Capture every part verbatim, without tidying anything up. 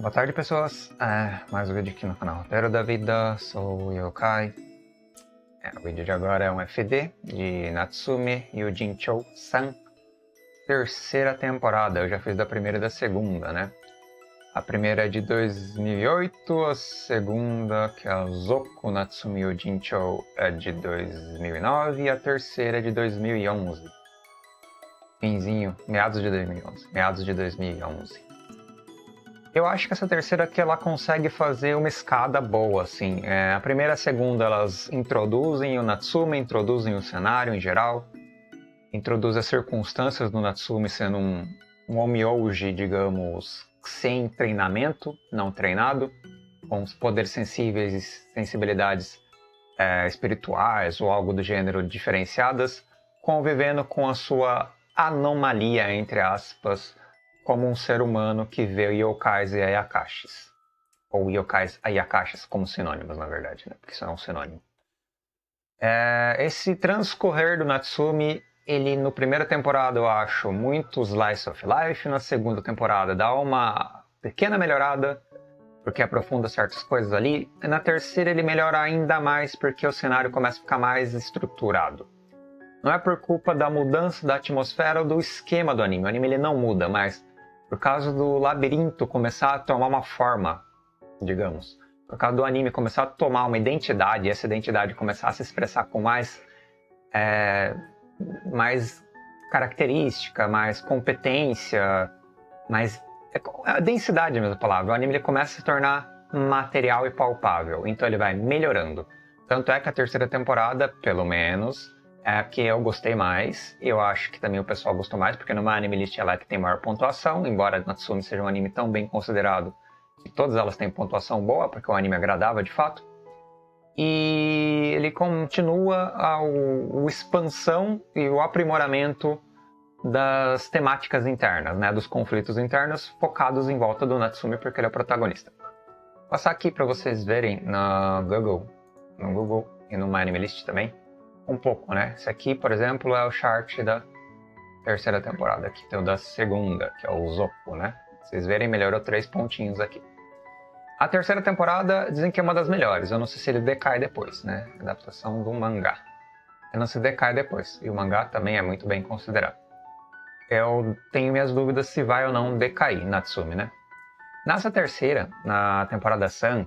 Boa tarde, pessoas. É, mais um vídeo aqui no canal Roteiro da Vida. Sou o Yokai. É, o vídeo de agora é um F D de Natsume Yujinchou-san. Terceira temporada. Eu já fiz da primeira e da segunda, né? A primeira é de dois mil e oito, a segunda, que é a Zoku Natsume Yujinchou, é de dois mil e nove e a terceira é de dois mil e onze. Finzinho, meados de dois mil e onze. Meados de dois mil e onze. Eu acho que essa terceira aqui ela consegue fazer uma escada boa, assim. É, a primeira e a segunda elas introduzem o Natsume, introduzem o cenário em geral, introduzem as circunstâncias do Natsume sendo um, um Onmyoji, digamos, sem treinamento, não treinado, com os poderes sensíveis e sensibilidades é, espirituais ou algo do gênero diferenciadas, convivendo com a sua anomalia, entre aspas, como um ser humano que vê yokais e ayakashis. Ou yokais e ayakashis como sinônimos, na verdade, né? Porque isso é um sinônimo. É, esse transcorrer do Natsume, ele no primeira temporada eu acho muito slice of life, na segunda temporada dá uma pequena melhorada, porque aprofunda certas coisas ali, e na terceira ele melhora ainda mais porque o cenário começa a ficar mais estruturado. Não é por culpa da mudança da atmosfera ou do esquema do anime, o anime ele não muda, mas por causa do labirinto começar a tomar uma forma, digamos. Por causa do anime começar a tomar uma identidade, e essa identidade começar a se expressar com mais, é, mais característica, mais competência, mais... É, densidade é a mesma palavra. O anime ele começa a se tornar material e palpável, então ele vai melhorando. Tanto é que a terceira temporada, pelo menos, é a que eu gostei mais. Eu acho que também o pessoal gostou mais, porque numa anime list ela é que tem maior pontuação, embora Natsume seja um anime tão bem considerado que todas elas têm pontuação boa, porque é um anime agradável de fato. E ele continua a, o, o expansão e o aprimoramento das temáticas internas, né, dos conflitos internos focados em volta do Natsume, porque ele é o protagonista. Vou passar aqui para vocês verem na Google, no Google e no My Anime List também, um pouco, né? Esse aqui, por exemplo, é o chart da terceira temporada. Aqui tem o da segunda, que é o Zoku, né? Vocês verem, melhorou três pontinhos aqui. A terceira temporada dizem que é uma das melhores. Eu não sei se ele decai depois, né? Adaptação do mangá. Eu não sei se decai depois. E o mangá também é muito bem considerado. Eu tenho minhas dúvidas se vai ou não decair Natsume, né? Nessa terceira, na temporada Sun,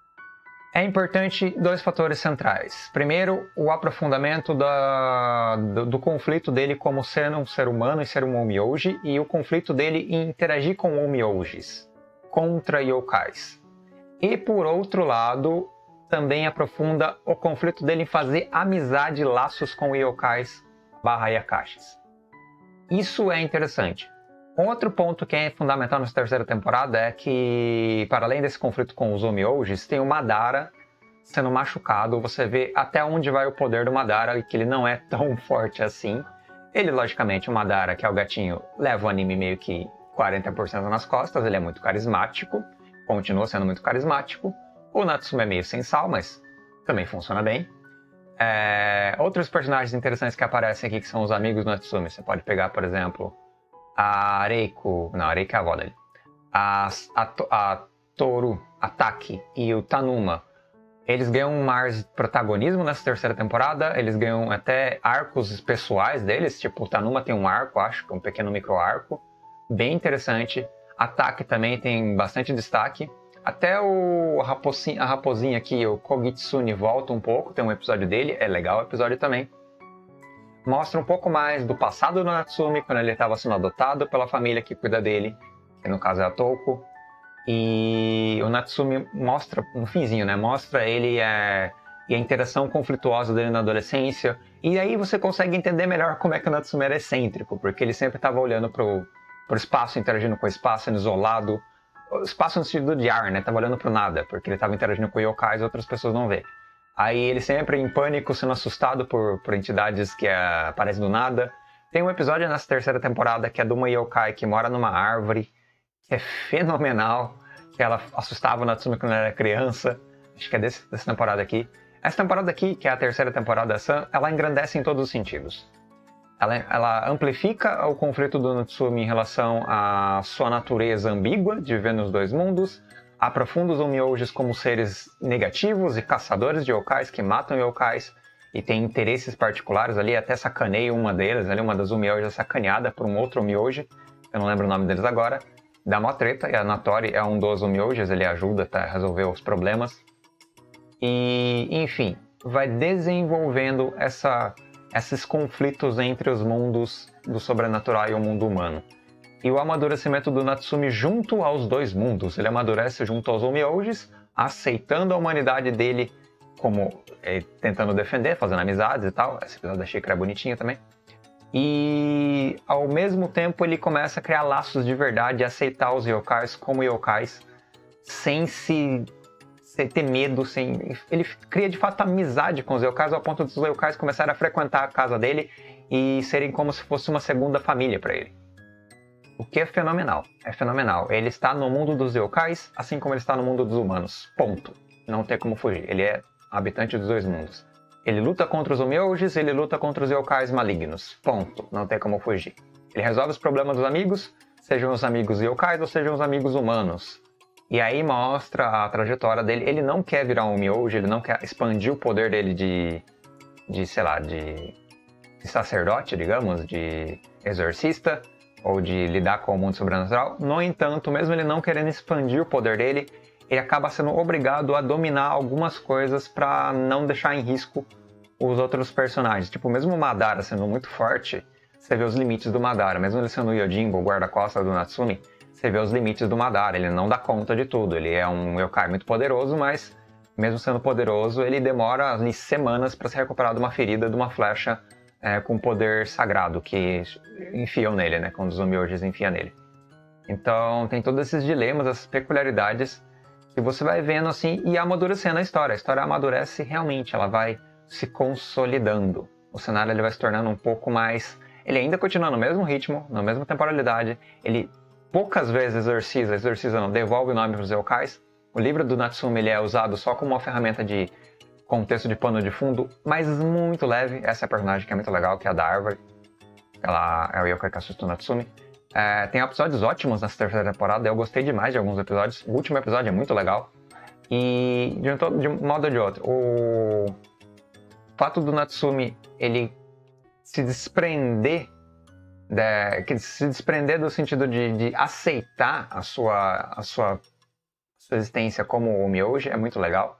é importante dois fatores centrais. Primeiro, o aprofundamento da, do, do conflito dele como sendo um ser humano e ser um Onmyoji, e o conflito dele em interagir com Onmyojis contra yokais. E por outro lado, também aprofunda o conflito dele em fazer amizade e laços com yokais barra ayakashis. Isso é interessante. Outro ponto que é fundamental nessa terceira temporada é que, para além desse conflito com os Onmyojis, tem o Madara sendo machucado. Você vê até onde vai o poder do Madara e que ele não é tão forte assim. Ele, logicamente, o Madara, que é o gatinho, leva o anime meio que quarenta por cento nas costas. Ele é muito carismático, continua sendo muito carismático. O Natsume é meio sem sal, mas também funciona bem. É... Outros personagens interessantes que aparecem aqui, que são os amigos do Natsume. Você pode pegar, por exemplo, a Reiko, não, a Reiko é a avó dele, a, a, a Toru, a Taki e o Tanuma, eles ganham mais protagonismo nessa terceira temporada, eles ganham até arcos pessoais deles, tipo o Tanuma tem um arco, acho que um pequeno micro arco, bem interessante. A Taki também tem bastante destaque, até o a raposinha, a raposinha aqui, o Kogitsune, volta um pouco, tem um episódio dele, é legal o episódio também. Mostra um pouco mais do passado do Natsume, quando ele estava sendo adotado pela família que cuida dele, que no caso é a Touko. E o Natsume mostra, no finzinho, né? Mostra ele é, e a interação conflituosa dele na adolescência. E aí você consegue entender melhor como é que o Natsume era excêntrico, porque ele sempre estava olhando pro, pro espaço, interagindo com o espaço, sendo isolado. O espaço no sentido de ar, né? Tava olhando pro nada, porque ele estava interagindo com yokais e outras pessoas não vê. Aí ele sempre em pânico, sendo assustado por, por entidades que uh, aparecem do nada. Tem um episódio nessa terceira temporada que é de uma yokai que mora numa árvore, que é fenomenal, que ela assustava o Natsume quando ela era criança. Acho que é desse, dessa temporada aqui. Essa temporada aqui, que é a terceira temporada da Sun, ela engrandece em todos os sentidos. ela, ela amplifica o conflito do Natsumi em relação à sua natureza ambígua de viver nos dois mundos, aprofunda os Onmyojis como seres negativos e caçadores de yokais que matam yokais e tem interesses particulares ali, até sacaneia uma deles, ali, uma das Onmyojis é sacaneada por um outro Onmyoji, eu não lembro o nome deles agora, dá uma treta, e a Natori é um dos Onmyojis, ele ajuda a resolver os problemas. E, enfim, vai desenvolvendo essa, esses conflitos entre os mundos do sobrenatural e o mundo humano. E o amadurecimento do Natsumi junto aos dois mundos. Ele amadurece junto aos Onmyojis, aceitando a humanidade dele, como é, tentando defender, fazendo amizades e tal. Esse episódio da Shikra é bonitinho também. E, ao mesmo tempo, ele começa a criar laços de verdade e aceitar os yokais como yokais, sem se... sem ter medo, sem... ele cria de fato amizade com os yokais ao ponto dos yokais começarem a frequentar a casa dele e serem como se fosse uma segunda família para ele. O que é fenomenal, é fenomenal. Ele está no mundo dos yokais, assim como ele está no mundo dos humanos. Ponto. Não tem como fugir. Ele é habitante dos dois mundos. Ele luta contra os Onmyojis, ele luta contra os yokais malignos. Ponto. Não tem como fugir. Ele resolve os problemas dos amigos, sejam os amigos yokais ou sejam os amigos humanos. E aí mostra a trajetória dele. Ele não quer virar um Onmyoji, ele não quer expandir o poder dele de, de sei lá, de, de sacerdote, digamos, de exorcista, ou de lidar com o mundo sobrenatural. No entanto, mesmo ele não querendo expandir o poder dele, ele acaba sendo obrigado a dominar algumas coisas para não deixar em risco os outros personagens. Tipo, mesmo o Madara sendo muito forte, você vê os limites do Madara. Mesmo ele sendo o Yojimbo, o guarda-costas do Natsumi, você vê os limites do Madara, ele não dá conta de tudo. Ele é um yokai muito poderoso, mas mesmo sendo poderoso, ele demora ali semanas para se recuperar de uma ferida, de uma flecha é, com poder sagrado que enfiam nele, né? Quando os Onmyojis enfiam nele. Então tem todos esses dilemas, essas peculiaridades que você vai vendo assim e amadurecendo a história. A história amadurece realmente, ela vai se consolidando. O cenário ele vai se tornando um pouco mais... Ele ainda continua no mesmo ritmo, na mesma temporalidade, ele... poucas vezes exorciza, exorciza não, devolve o nome para os yokais. O livro do Natsumi ele é usado só como uma ferramenta de contexto de pano de fundo, mas muito leve. Essa é a personagem que é muito legal, que é a da árvore. Ela é o yokai que assusta o Natsumi. É, tem episódios ótimos nessa terceira temporada, eu gostei demais de alguns episódios. O último episódio é muito legal. E de um, todo, de um modo ou de outro, o fato do Natsumi ele se desprender De, que se desprender do sentido de, de aceitar a sua, a sua, sua existência como Onmyoji é muito legal.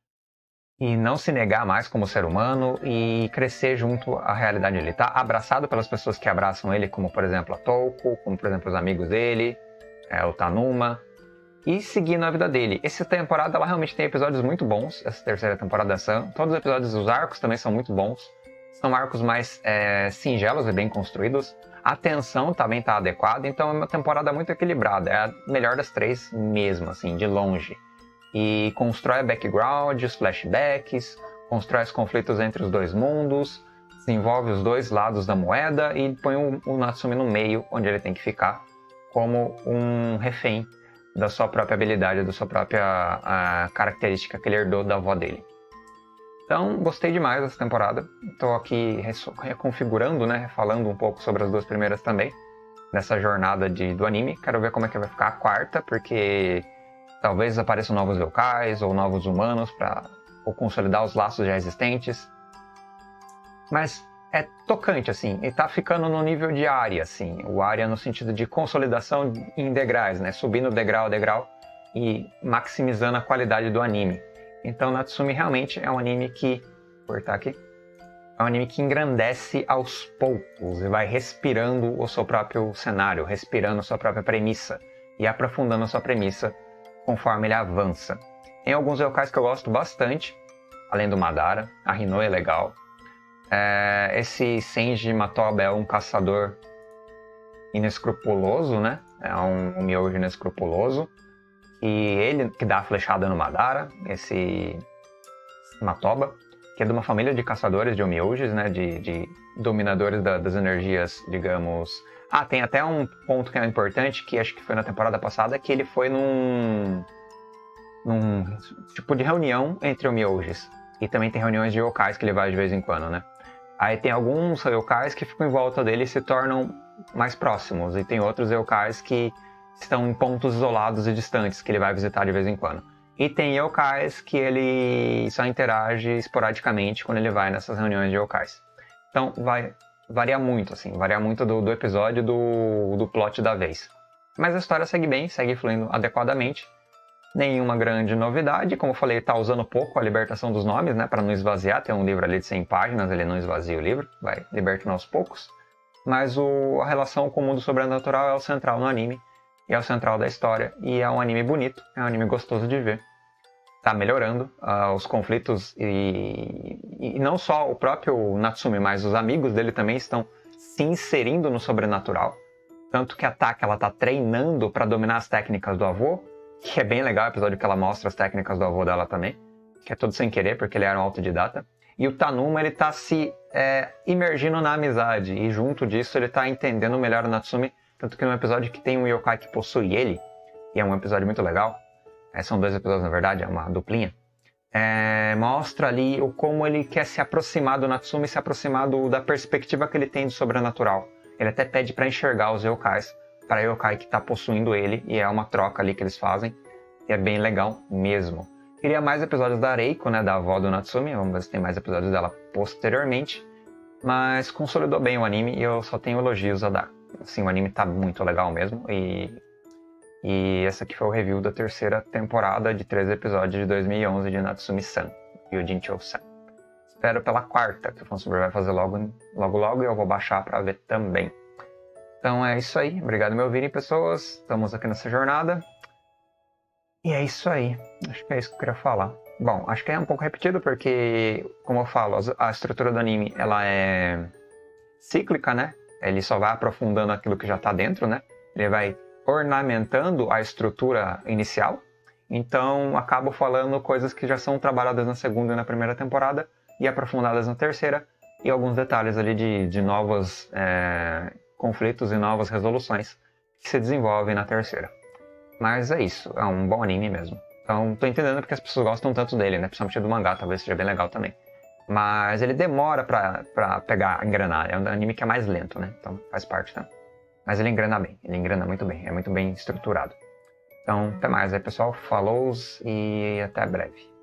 E não se negar mais como ser humano e crescer junto à realidade. Ele está abraçado pelas pessoas que abraçam ele, como por exemplo a Touko, como por exemplo os amigos dele, é, o Tanuma, e seguindo a vida dele. Essa temporada ela realmente tem episódios muito bons, essa terceira temporada são. Todos os episódios, os arcos também são muito bons. São arcos mais é, singelos e bem construídos. A tensão também está adequada, então é uma temporada muito equilibrada. É a melhor das três mesmo, assim, de longe. E constrói background, os flashbacks, constrói os conflitos entre os dois mundos, desenvolve os dois lados da moeda e põe o, o Natsumi no meio, onde ele tem que ficar, como um refém da sua própria habilidade, da sua própria a, característica que ele herdou da avó dele. Então, gostei demais dessa temporada. Estou aqui reconfigurando, né, falando um pouco sobre as duas primeiras também, nessa jornada de, do anime. Quero ver como é que vai ficar a quarta, porque talvez apareçam novos yokais ou novos humanos para consolidar os laços já existentes. Mas é tocante, assim, e tá ficando no nível de área, assim. O área no sentido de consolidação em degraus, né, subindo degrau a degrau e maximizando a qualidade do anime. Então Natsumi realmente é um anime que, vou cortar aqui, é um anime que engrandece aos poucos e vai respirando o seu próprio cenário, respirando a sua própria premissa e aprofundando a sua premissa conforme ele avança. Tem alguns yokais que eu gosto bastante, além do Madara, a Hino é legal. É, esse Senji Matoba é um caçador inescrupuloso, né? É um, um miojo inescrupuloso. E ele que dá a flechada no Madara, esse Matoba, que é de uma família de caçadores de Onmyojis, né, de, de dominadores da, das energias, digamos... Ah, tem até um ponto que é importante, que acho que foi na temporada passada, que ele foi num, num tipo de reunião entre Onmyojis. E também tem reuniões de yokais que ele vai de vez em quando, né? Aí tem alguns yokais que ficam em volta dele e se tornam mais próximos. E tem outros yokais que estão em pontos isolados e distantes, que ele vai visitar de vez em quando. E tem yokais que ele só interage esporadicamente quando ele vai nessas reuniões de yokais. Então vai varia muito, assim, varia muito do, do episódio do, do plot da vez. Mas a história segue bem, segue fluindo adequadamente. Nenhuma grande novidade, como eu falei, tá usando pouco a libertação dos nomes, né, para não esvaziar. Tem um livro ali de cem páginas, ele não esvazia o livro, vai libertando aos poucos. Mas o, a relação com o mundo sobrenatural é o central no anime, e é o central da história, e é um anime bonito, é um anime gostoso de ver. Tá melhorando uh, os conflitos, e, e não só o próprio Natsumi, mas os amigos dele também estão se inserindo no sobrenatural. Tanto que a Taka, ela tá treinando para dominar as técnicas do avô, que é bem legal o episódio que ela mostra as técnicas do avô dela também, que é tudo sem querer, porque ele era um autodidata. E o Tanuma, ele tá se é, imergindo na amizade, e junto disso ele tá entendendo melhor o Natsumi, tanto que no episódio que tem um yokai que possui ele, e é um episódio muito legal, é, são dois episódios na verdade, é uma duplinha, é, mostra ali o como ele quer se aproximar do Natsumi, se aproximar do, da perspectiva que ele tem do sobrenatural. Ele até pede para enxergar os yokais, para yokai que está possuindo ele, e é uma troca ali que eles fazem, e é bem legal mesmo. Queria mais episódios da Reiko, né, da avó do Natsumi, vamos ver se tem mais episódios dela posteriormente, mas consolidou bem o anime e eu só tenho elogios a dar. Assim, o anime tá muito legal mesmo, e, e essa aqui foi o review da terceira temporada de treze episódios de dois mil e onze de Natsumi-san e o Jinchou-san. Espero pela quarta, que o Fansubir vai fazer logo, logo logo, e eu vou baixar para ver também. Então é isso aí, obrigado por me ouvirem, pessoas, estamos aqui nessa jornada. E é isso aí, acho que é isso que eu queria falar. Bom, acho que é um pouco repetido porque, como eu falo, a estrutura do anime, ela é cíclica, né? Ele só vai aprofundando aquilo que já está dentro, né? Ele vai ornamentando a estrutura inicial. Então, acabo falando coisas que já são trabalhadas na segunda e na primeira temporada e aprofundadas na terceira. E alguns detalhes ali de, de novos é, conflitos e novas resoluções que se desenvolvem na terceira. Mas é isso, é um bom anime mesmo. Então, tô entendendo porque as pessoas gostam tanto dele, né? Principalmente do mangá, talvez seja bem legal também. Mas ele demora pra, pra pegar, engrenar. É um anime que é mais lento, né? Então faz parte, tá? Mas ele engrena bem, ele engrena muito bem, é muito bem estruturado. Então, até mais aí, pessoal. Falou e até breve.